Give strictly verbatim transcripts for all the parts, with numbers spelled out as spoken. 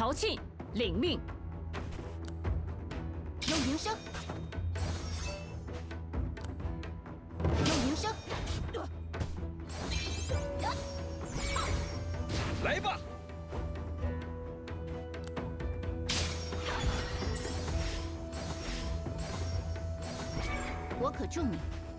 曹庆领命。 有营生，有营生， 来吧！ 我可助你。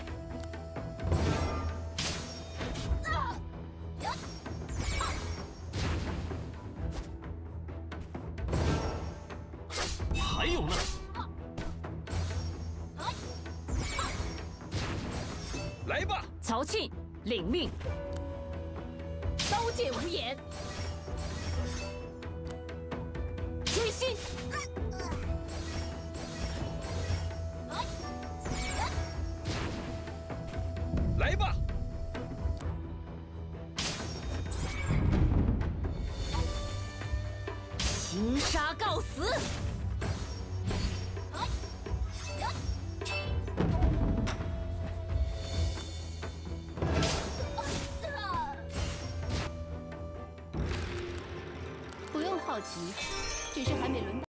还有呢，来吧！ 曹庆领命。刀剑无眼，追星。 来吧！ 擒杀告死。 不用好奇，只是还没轮到。